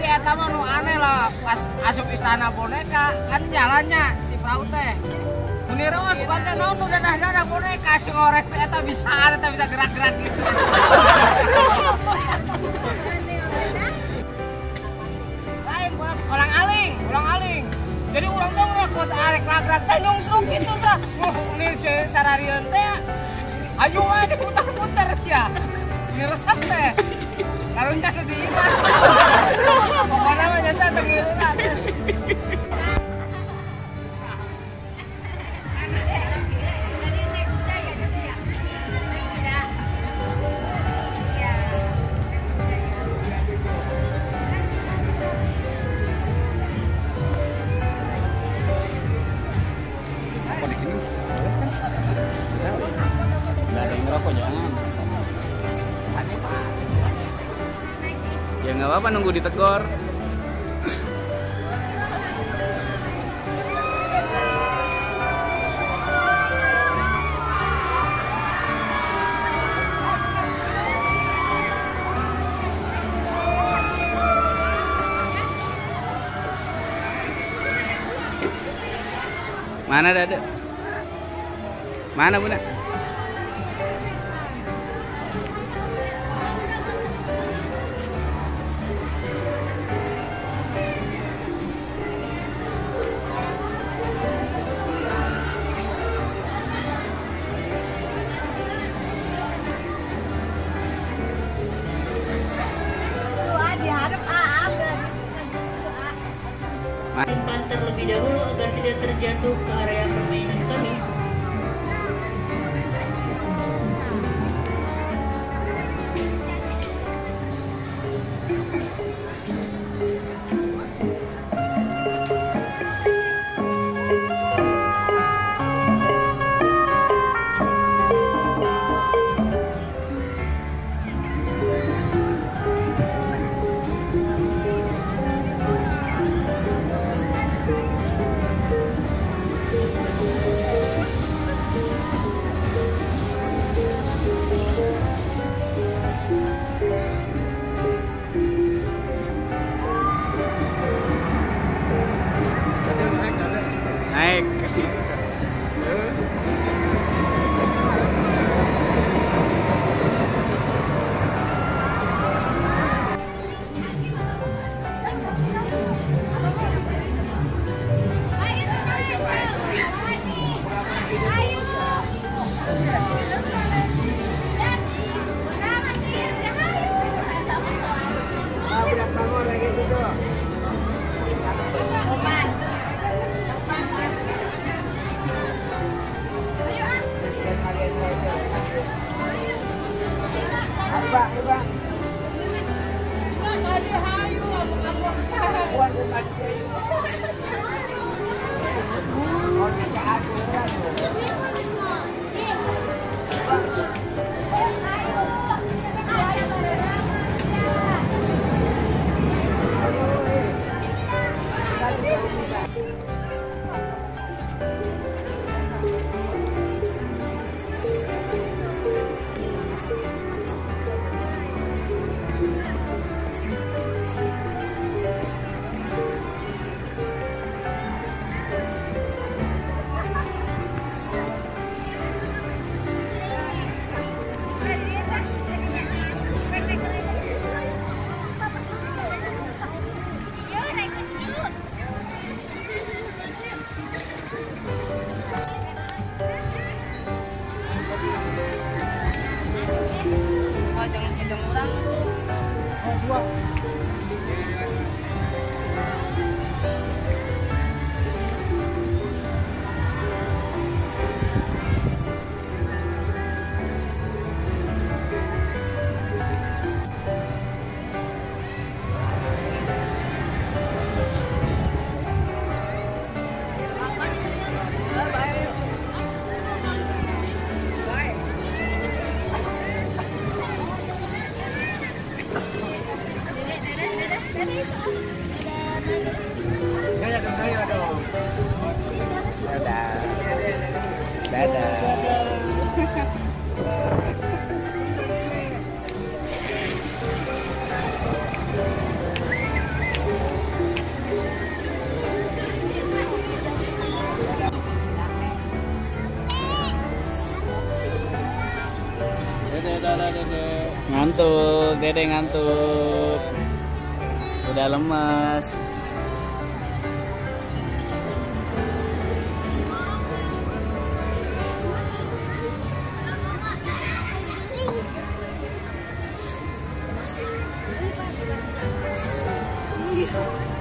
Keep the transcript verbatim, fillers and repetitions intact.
eta mah nu aneh lah pas asup istana boneka kan jalannya si perahu teh. Muni reos bate naon nu dadah-dadah boneka si ngorek eta bisa eta bisa gerak-gerak gitu. Lain buat orang aling, orang aling. Jadi orang tuh ngeliat kuat arek lagrak teh nyungsruk gitu dah. Ini si sararieun teh ayo aja putar-putar sih ya. Ini resep teh. Karunya ke diiman. Pokoknya mah jasa dengerin Di sini boleh kan? Nggak ada yang ngerokok jangan. Ya nggak apa-apa nunggu ditegor. Mana Dada? Mana Bunda? Simpan terlebih dahulu agar tidak terjatuh ke area permainan kami. Naik. ada yang ngantuk. Udah lemes. Iya.